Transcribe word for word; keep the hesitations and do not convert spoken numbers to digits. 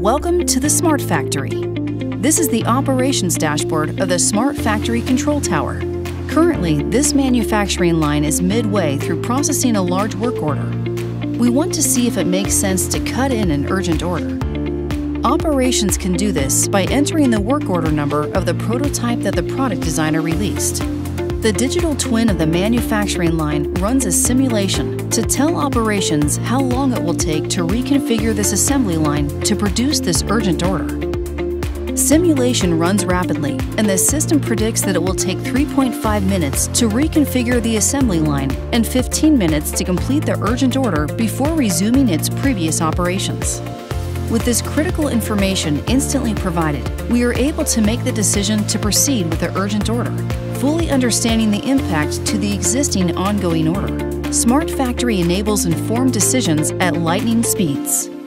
Welcome to the Smart Factory. This is the operations dashboard of the Smart Factory Control Tower. Currently, this manufacturing line is midway through processing a large work order. We want to see if it makes sense to cut in an urgent order. Operations can do this by entering the work order number of the prototype that the product designer released. The digital twin of the manufacturing line runs a simulation to tell operations how long it will take to reconfigure this assembly line to produce this urgent order. Simulation runs rapidly, and the system predicts that it will take three point five minutes to reconfigure the assembly line and fifteen minutes to complete the urgent order before resuming its previous operations. With this critical information instantly provided, we are able to make the decision to proceed with the urgent order, fully understanding the impact to the existing ongoing order. Smart Factory enables informed decisions at lightning speeds.